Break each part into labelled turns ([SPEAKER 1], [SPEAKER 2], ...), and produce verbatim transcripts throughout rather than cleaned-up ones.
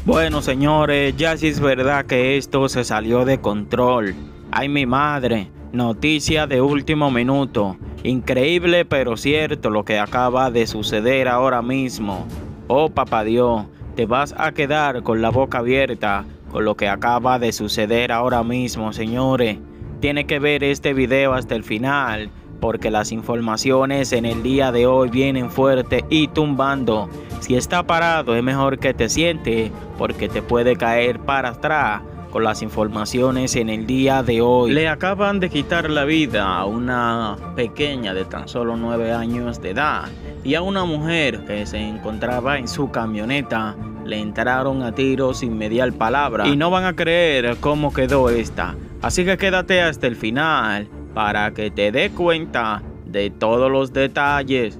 [SPEAKER 1] Bueno, señores, ya sí es verdad que esto se salió de control. Ay, mi madre, noticia de último minuto. Increíble pero cierto lo que acaba de suceder ahora mismo. Oh, papá Dios, te vas a quedar con la boca abierta con lo que acaba de suceder ahora mismo, señores. Tiene que ver este video hasta el final, porque las informaciones en el día de hoy vienen fuertes y tumbando. Si está parado es mejor que te sientes, porque te puede caer para atrás con las informaciones en el día de hoy. Le acaban de quitar la vida a una pequeña de tan solo nueve años de edad y a una mujer que se encontraba en su camioneta. Le entraron a tiros sin mediar palabra y no van a creer cómo quedó esta. Así que quédate hasta el final para que te dé cuenta de todos los detalles.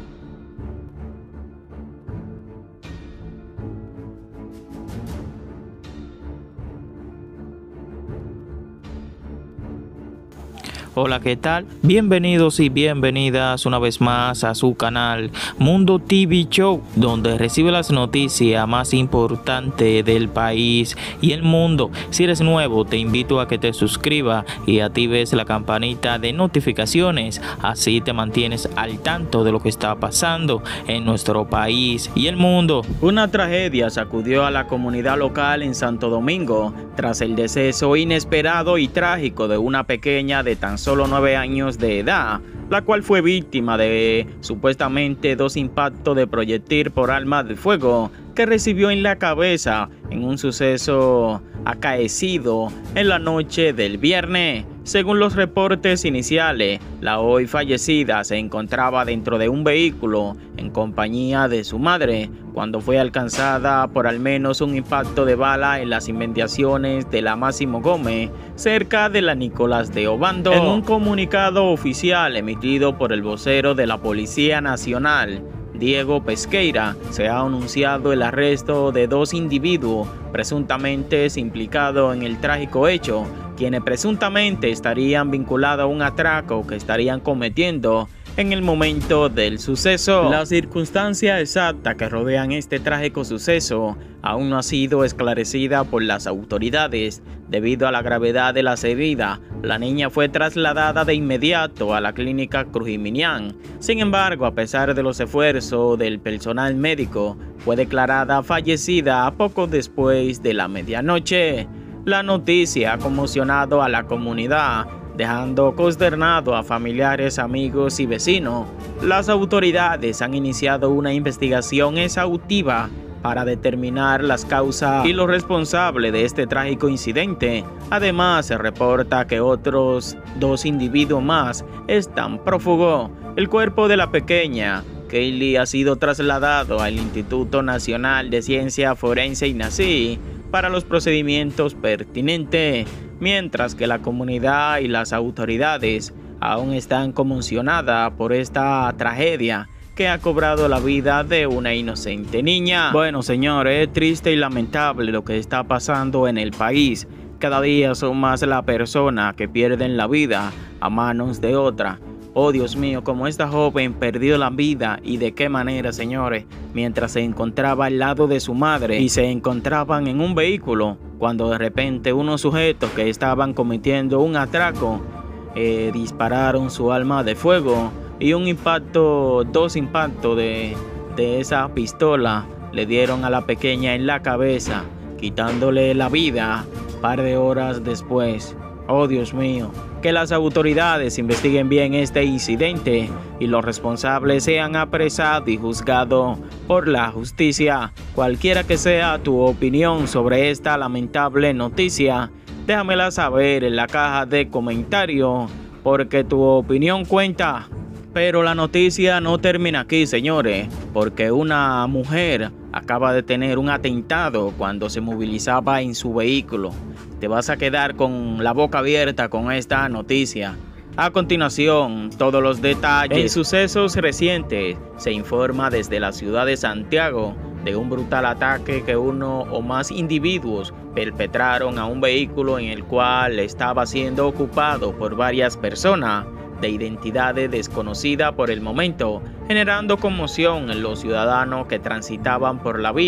[SPEAKER 1] Hola, ¿qué tal? Bienvenidos y bienvenidas una vez más a su canal Mundo T V Show, donde recibe las noticias más importantes del país y el mundo. Si eres nuevo, te invito a que te suscribas y actives la campanita de notificaciones, así te mantienes al tanto de lo que está pasando en nuestro país y el mundo. Una tragedia sacudió a la comunidad local en Santo Domingo tras el deceso inesperado y trágico de una pequeña de tan solo nueve años de edad, la cual fue víctima de supuestamente dos impactos de proyectil por arma de fuego que recibió en la cabeza en un suceso acaecido en la noche del viernes. Según los reportes iniciales, la hoy fallecida se encontraba dentro de un vehículo en compañía de su madre cuando fue alcanzada por al menos un impacto de bala en las inmediaciones de la Máximo Gómez, cerca de la Nicolás de Obando. En un comunicado oficial emitido por el vocero de la Policía Nacional, Diego Pesqueira, se ha anunciado el arresto de dos individuos presuntamente implicados en el trágico hecho, quienes presuntamente estarían vinculados a un atraco que estarían cometiendo en el momento del suceso. La circunstancia exacta que rodean este trágico suceso aún no ha sido esclarecida por las autoridades. Debido a la gravedad de las heridas, la niña fue trasladada de inmediato a la clínica Crujiminián. Sin embargo, a pesar de los esfuerzos del personal médico, fue declarada fallecida poco después de la medianoche. La noticia ha conmocionado a la comunidad, dejando consternado a familiares, amigos y vecinos. Las autoridades han iniciado una investigación exhaustiva para determinar las causas y los responsables de este trágico incidente. Además, se reporta que otros dos individuos más están prófugos. El cuerpo de la pequeña Kaylee ha sido trasladado al Instituto Nacional de Ciencia Forense INACI para los procedimientos pertinentes, mientras que la comunidad y las autoridades aún están conmocionadas por esta tragedia que ha cobrado la vida de una inocente niña. Bueno, señores, es triste y lamentable lo que está pasando en el país. Cada día son más las personas que pierden la vida a manos de otra. Oh, Dios mío, como esta joven perdió la vida y de qué manera, señores, mientras se encontraba al lado de su madre y se encontraban en un vehículo, cuando de repente unos sujetos que estaban cometiendo un atraco eh, dispararon su arma de fuego y un impacto, dos impactos de, de esa pistola le dieron a la pequeña en la cabeza, quitándole la vida un par de horas después. Oh, Dios mío, que las autoridades investiguen bien este incidente y los responsables sean apresados y juzgados por la justicia. Cualquiera que sea tu opinión sobre esta lamentable noticia, déjamela saber en la caja de comentarios, porque tu opinión cuenta. Pero la noticia no termina aquí, señores, porque una mujer acaba de tener un atentado cuando se movilizaba en su vehículo. Te vas a quedar con la boca abierta con esta noticia. A continuación, todos los detalles. En sucesos recientes, se informa desde la ciudad de Santiago de un brutal ataque que uno o más individuos perpetraron a un vehículo en el cual estaba siendo ocupado por varias personas de identidades desconocidas por el momento, generando conmoción en los ciudadanos que transitaban por la vía.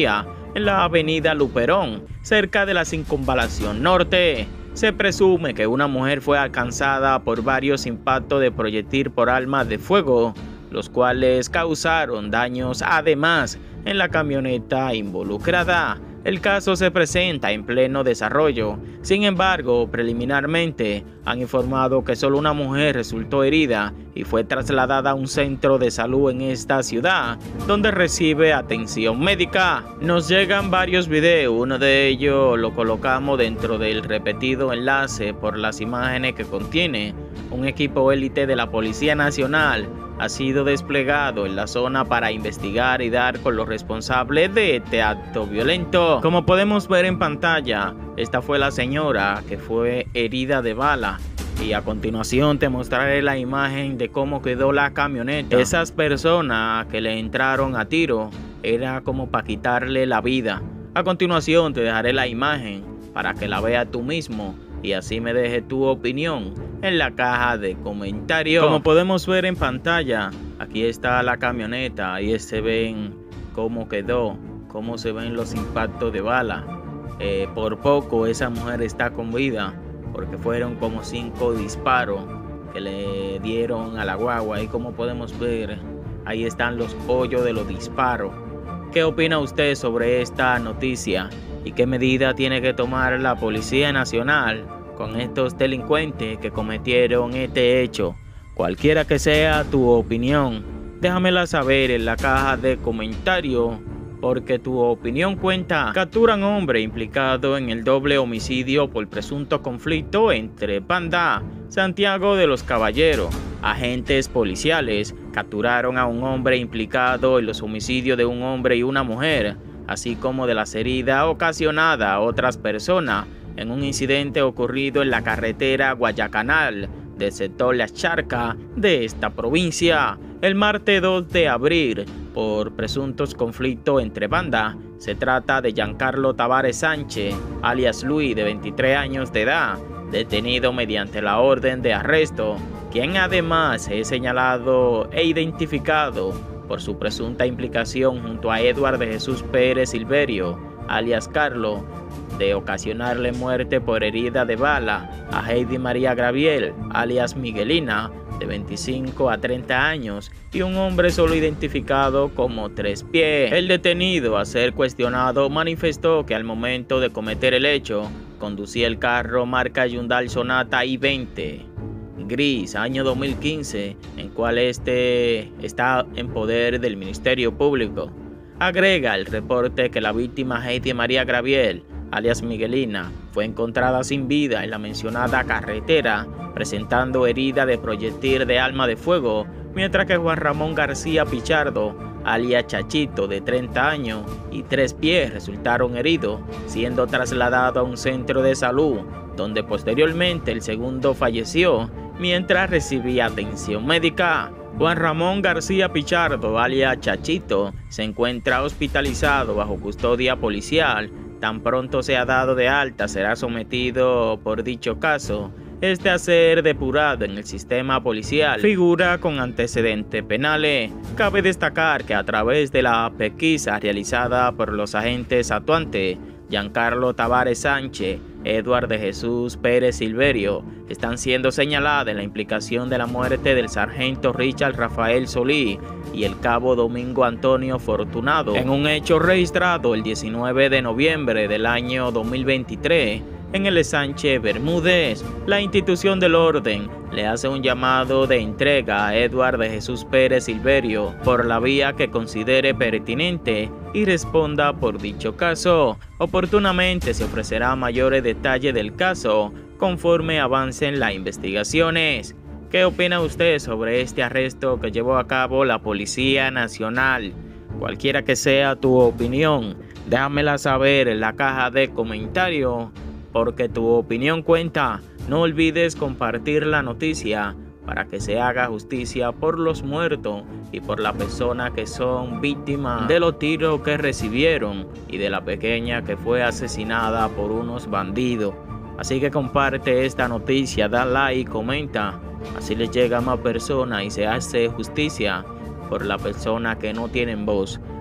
[SPEAKER 1] en la avenida Luperón, cerca de la Circunvalación Norte. Se presume que una mujer fue alcanzada por varios impactos de proyectil por arma de fuego, los cuales causaron daños además en la camioneta involucrada. El caso se presenta en pleno desarrollo. Sin embargo, preliminarmente han informado que solo una mujer resultó herida y fue trasladada a un centro de salud en esta ciudad, donde recibe atención médica. Nos llegan varios videos, uno de ellos lo colocamos dentro del repetido enlace por las imágenes que contiene. Un equipo élite de la Policía Nacional ha sido desplegado en la zona para investigar y dar con los responsables de este acto violento. Como podemos ver en pantalla, esta fue la señora que fue herida de bala. Y a continuación te mostraré la imagen de cómo quedó la camioneta. Esas personas que le entraron a tiro era como para quitarle la vida. A continuación te dejaré la imagen para que la veas tú mismo y así me dejes tu opinión en la caja de comentarios. Como podemos ver en pantalla, aquí está la camioneta. Ahí se ven cómo quedó, cómo se ven los impactos de bala. Eh, por poco esa mujer está con vida, porque fueron como cinco disparos que le dieron a la guagua. Y como podemos ver, ahí están los hoyos de los disparos. ¿Qué opina usted sobre esta noticia? ¿Y qué medida tiene que tomar la Policía Nacional con estos delincuentes que cometieron este hecho? Cualquiera que sea tu opinión, déjamela saber en la caja de comentarios, porque tu opinión cuenta. Capturan hombre implicado en el doble homicidio por presunto conflicto entre banda. Santiago de los Caballeros. Agentes policiales capturaron a un hombre implicado en los homicidios de un hombre y una mujer, así como de las heridas ocasionadas a otras personas en un incidente ocurrido en la carretera Guayacanal del sector Las Charcas de esta provincia el martes dos de abril por presuntos conflictos entre bandas. Se trata de Giancarlo Tavares Sánchez, alias Luis, de veintitrés años de edad, detenido mediante la orden de arresto, quien además es señalado e identificado por su presunta implicación junto a Edward de Jesús Pérez Silverio, alias Carlos, de ocasionarle muerte por herida de bala a Heidi María Graviel, alias Miguelina, de veinticinco a treinta años, y un hombre solo identificado como Tres Pies. El detenido, a ser cuestionado, manifestó que al momento de cometer el hecho, conducía el carro marca Hyundai Sonata i veinte. Gris, año dos mil quince, en cual este está en poder del Ministerio Público. Agrega el reporte que la víctima Heidi María Graviel, alias Miguelina, fue encontrada sin vida en la mencionada carretera, presentando herida de proyectil de arma de fuego, mientras que Juan Ramón García Pichardo, alias Chachito, de treinta años, y Tres Pies resultaron heridos, siendo trasladado a un centro de salud, donde posteriormente el segundo falleció mientras recibía atención médica. Juan Ramón García Pichardo, alias Chachito, se encuentra hospitalizado bajo custodia policial. Tan pronto sea dado de alta, será sometido por dicho caso, este a ser depurado en el sistema policial. Figura con antecedentes penales. Cabe destacar que a través de la pesquisa realizada por los agentes actuantes, Giancarlo Tavares Sánchez, Edward de Jesús Pérez Silverio, están siendo señaladas en la implicación de la muerte del sargento Richard Rafael Solí y el cabo Domingo Antonio Fortunado, en un hecho registrado el diecinueve de noviembre del año dos mil veintitrés en el Sánchez Bermúdez. La institución del orden le hace un llamado de entrega a Edward de Jesús Pérez Silverio por la vía que considere pertinente y responda por dicho caso. Oportunamente se ofrecerá mayores detalles del caso conforme avancen las investigaciones. ¿Qué opina usted sobre este arresto que llevó a cabo la Policía Nacional? Cualquiera que sea tu opinión, déjamela saber en la caja de comentarios, porque tu opinión cuenta. No olvides compartir la noticia para que se haga justicia por los muertos y por las personas que son víctimas de los tiros que recibieron y de la pequeña que fue asesinada por unos bandidos. Así que comparte esta noticia, da like y comenta, así les llega a más personas y se hace justicia por la persona que no tienen voz.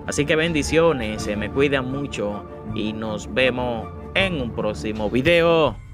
[SPEAKER 1] Así que bendiciones, se me cuidan mucho y nos vemos en un próximo video.